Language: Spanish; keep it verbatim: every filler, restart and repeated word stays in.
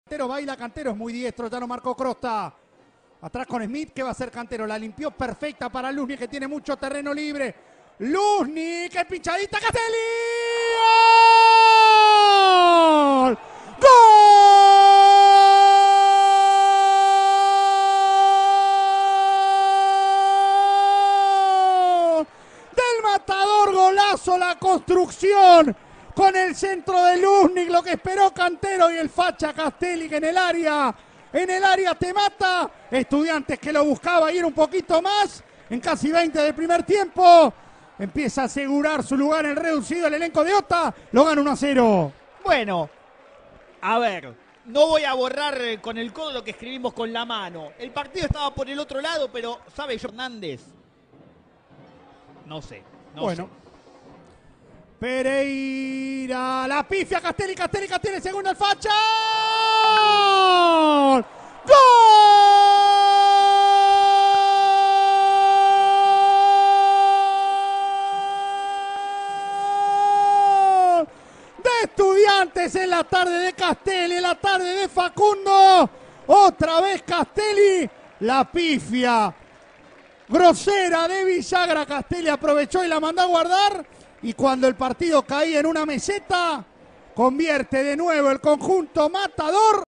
Cantero baila, Cantero es muy diestro, ya no marcó Crosta. Atrás con Smith, ¿qué va a hacer Cantero? La limpió perfecta para Luznik, que tiene mucho terreno libre. Luznik, qué pinchadita, Castelli. ¡Gol! ¡Gol! Del Matador, golazo, la construcción. Con el centro de Luznik, lo que esperó Cantero y el facha Castelli, que en el área, en el área te mata. Estudiantes que lo buscaba ir un poquito más, en casi veinte del primer tiempo. Empieza a asegurar su lugar en el reducido el elenco de Ota, lo gana uno a cero. Bueno, a ver, no voy a borrar con el codo lo que escribimos con la mano. El partido estaba por el otro lado, pero, ¿sabe Hernández? No sé, no bueno. sé. Pereira, la pifia, Castelli, Castelli, Castelli, segundo el facha. ¡Gol! De Estudiantes en la tarde de Castelli, en la tarde de Facundo. Otra vez Castelli, la pifia grosera de Villagra. Castelli aprovechó y la mandó a guardar. Y cuando el partido caía en una meseta, convierte de nuevo el conjunto Matador.